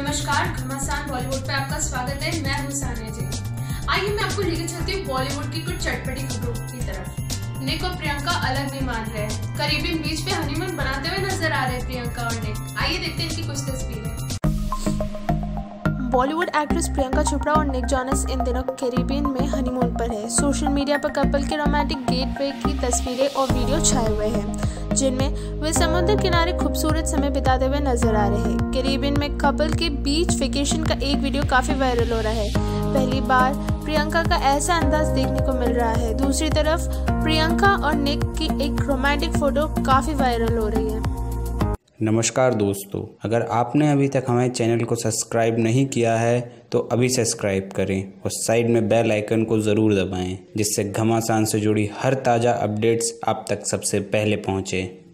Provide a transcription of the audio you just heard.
नमस्कार, घमासान बॉलीवुड पे आपका स्वागत है। मैं हूँ सानिया जी। आइए मैं आपको लेकर चलती हूँ बॉलीवुड की कुछ चटपटी खबरों की तरफ। निक और प्रियंका अलग नहीं मान रहे हैं। करीबी बीच पे हनीमून बनाते हुए नजर आ रहे हैं प्रियंका और निक। आइए देखते हैं इनकी कुछ तस्वीरें। बॉलीवुड एक्ट्रेस प्रियंका चोपड़ा और निक जोनस इन दिनों कैरिबियन में हनीमून पर है। सोशल मीडिया पर कपल के रोमांटिक गेटवे की तस्वीरें और वीडियो छाए हुए हैं, जिनमें वे समुद्र किनारे खूबसूरत समय बिताते हुए नजर आ रहे हैं। कैरिबियन में कपल के बीच वेकेशन का एक वीडियो काफी वायरल हो रहा है। पहली बार प्रियंका का ऐसा अंदाज देखने को मिल रहा है। दूसरी तरफ प्रियंका और निक की एक रोमांटिक फोटो काफी वायरल हो रही है। नमस्कार दोस्तों, अगर आपने अभी तक हमारे चैनल को सब्सक्राइब नहीं किया है तो अभी सब्सक्राइब करें और साइड में बेल आइकन को ज़रूर दबाएं, जिससे घमासान से जुड़ी हर ताज़ा अपडेट्स आप तक सबसे पहले पहुंचे।